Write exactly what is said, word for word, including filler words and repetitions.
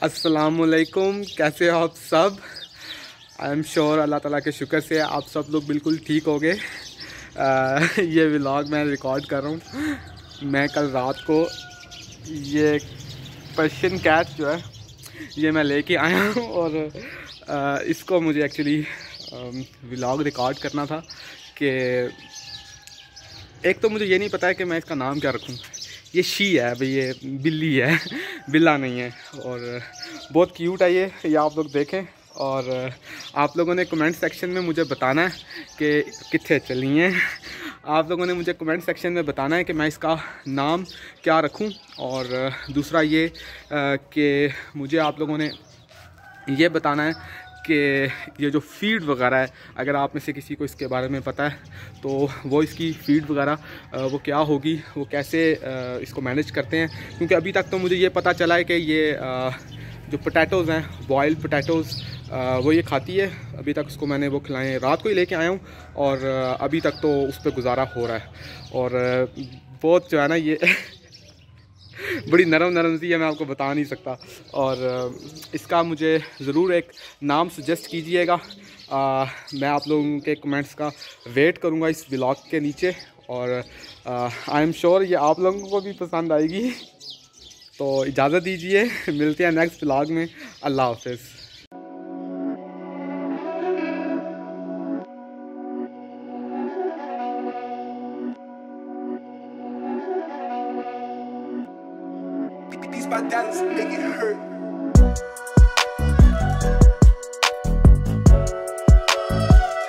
अस्सलामुअलैकुम, कैसे हो आप सब। आई एम श्योर अल्लाह ताला के शुक्र से आप सब लोग बिल्कुल ठीक हो गए। ये व्लॉग मैं रिकॉर्ड कर रहा हूँ। मैं कल रात को ये पर्शियन कैट जो है ये मैं लेके आया हूँ और आ, इसको मुझे एक्चुअली व्लॉग रिकॉर्ड करना था कि एक तो मुझे ये नहीं पता है कि मैं इसका नाम क्या रखूँ। ये शी है भाई, ये बिल्ली है, बिल्ला नहीं है। और बहुत क्यूट है ये ये आप लोग देखें। और आप लोगों ने कमेंट सेक्शन में मुझे बताना है कि कितने चली हैं। आप लोगों ने मुझे कमेंट सेक्शन में बताना है कि मैं इसका नाम क्या रखूं। और दूसरा ये कि मुझे आप लोगों ने ये बताना है कि ये जो फ़ीड वगैरह है, अगर आप में से किसी को इसके बारे में पता है तो वो इसकी फ़ीड वगैरह वो क्या होगी, वो कैसे इसको मैनेज करते हैं। क्योंकि अभी तक तो मुझे ये पता चला है कि ये जो पोटैटोज़ हैं, बॉइल्ड पोटैटोज़, वो ये खाती है। अभी तक उसको मैंने वो खिलाए, रात को ही लेके आया हूँ और अभी तक तो उस पर गुजारा हो रहा है। और बहुत जो है ना ये बड़ी नरम नरम सी है, मैं आपको बता नहीं सकता। और इसका मुझे ज़रूर एक नाम सजेस्ट कीजिएगा। मैं आप लोगों के कमेंट्स का वेट करूँगा इस व्लॉग के नीचे। और आई एम श्योर ये आप लोगों को भी पसंद आएगी। तो इजाज़त दीजिए, मिलते हैं नेक्स्ट व्लॉग में। अल्लाह हाफ़िज़। These my dollars make it hurt.